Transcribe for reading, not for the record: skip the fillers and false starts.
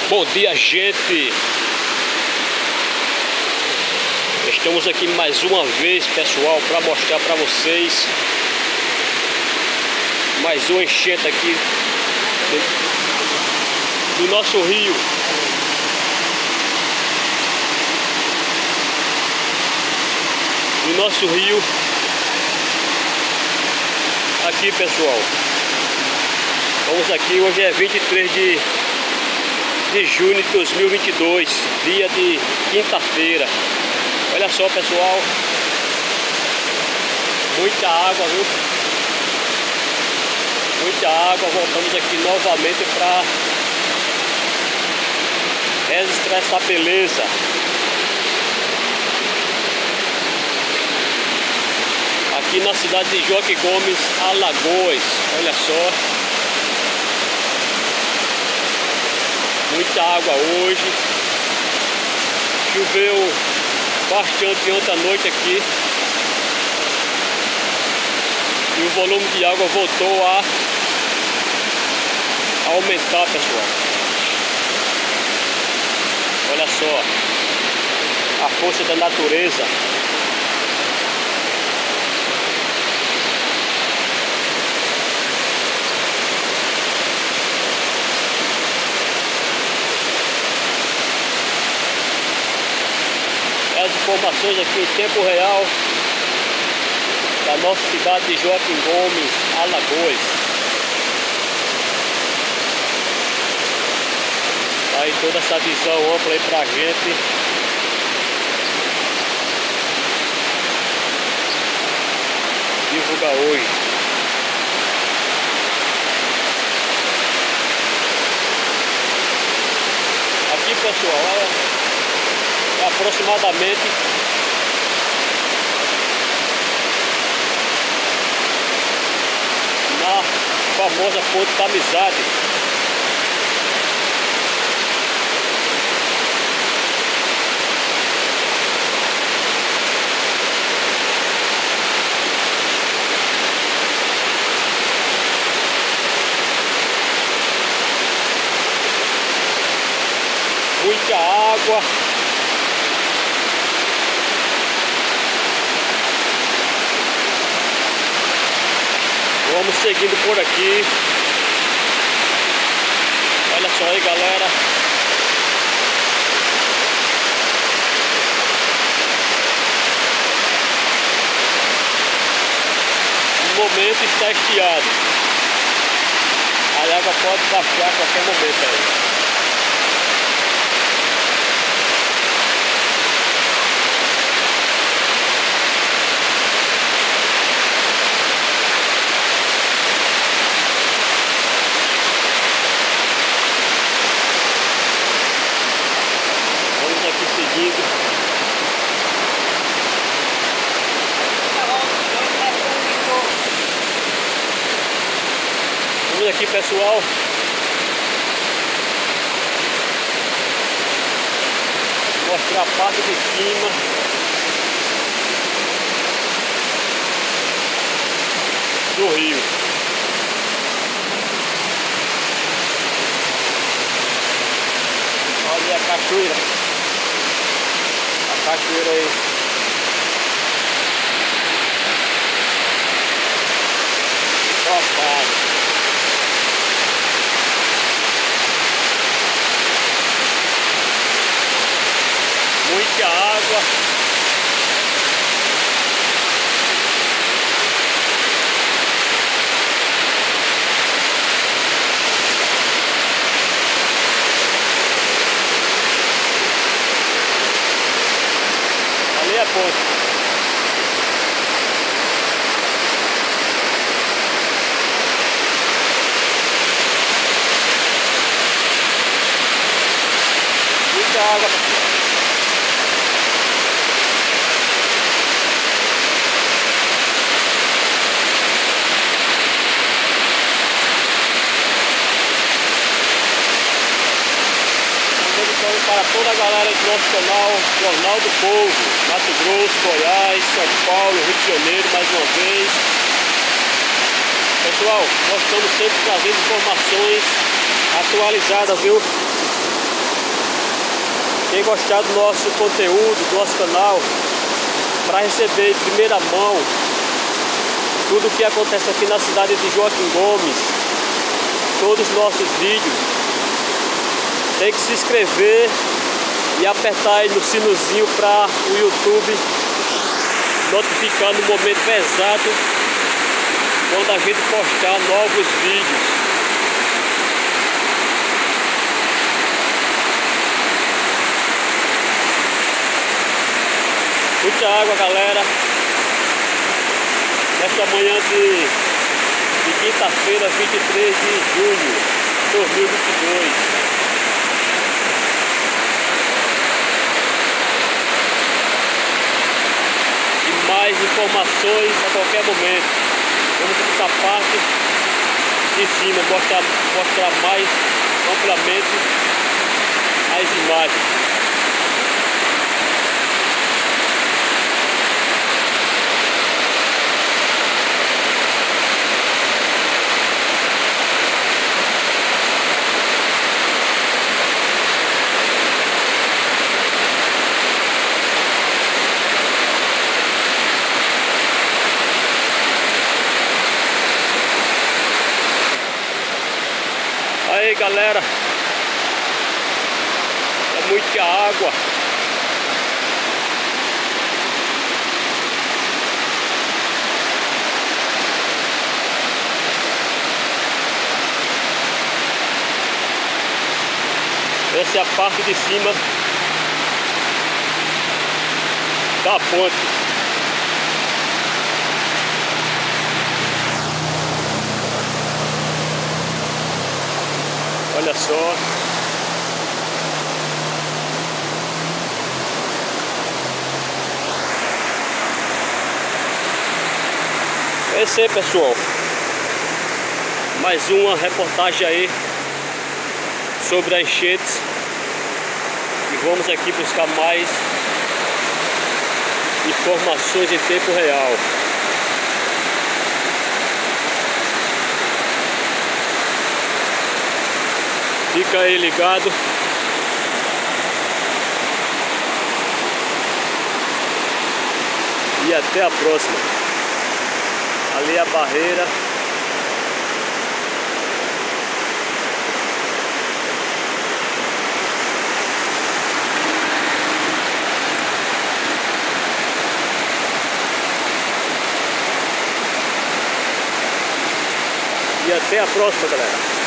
Bom dia, gente. Estamos aqui mais uma vez, pessoal, para mostrar para vocês mais uma enchente aqui do nosso rio. Do nosso rio aqui, pessoal. Vamos aqui, hoje é 23 de junho de 2022, dia de quinta-feira. Olha só, pessoal, muita água, viu? Muita água. Voltamos aqui novamente para registrar essa beleza. Aqui na cidade de Joaquim Gomes, Alagoas. Olha só. Muita água hoje. Choveu bastante ontem à noite aqui. E o volume de água voltou a aumentar, pessoal. Olha só a força da natureza. As informações aqui em tempo real da nossa cidade de Joaquim Gomes, Alagoas. Aí toda essa visão ampla aí pra gente. Divulgar hoje. Aqui, pessoal, é aproximadamente na famosa Ponte da Amizade. Muita água. Vamos seguindo por aqui. Olha só aí, galera. No momento está estiado. A água pode baixar a qualquer momento aí. Vamos aqui, pessoal. Mostrar a parte de cima do rio. Olha a cachoeira. A cachoeira aí. Rapaz. Muita água. Ali é a ponte. Muita água, pessoal. Para toda a galera do nosso canal Jornal do Povo, Mato Grosso, Goiás, São Paulo, Rio de Janeiro, mais uma vez. Pessoal, nós estamos sempre trazendo informações atualizadas, viu? Quem gostar do nosso conteúdo, do nosso canal, para receber em primeira mão tudo o que acontece aqui na cidade de Joaquim Gomes, todos os nossos vídeos, tem que se inscrever e apertar aí no sinozinho para o YouTube notificar no momento exato quando a gente postar novos vídeos. Muita água, galera, nesta manhã de quinta-feira, 23 de junho de 2022. Mais informações a qualquer momento. Vamos para essa parte de cima, mostrar mais amplamente as imagens. Aí, galera, é muita água. Essa é a parte de cima da ponte. Olha só. É isso aí, pessoal. Mais uma reportagem aí sobre as enchentes. E vamos aqui buscar mais informações em tempo real. Fica aí ligado. E até a próxima. Ali é a barreira. E até a próxima, galera.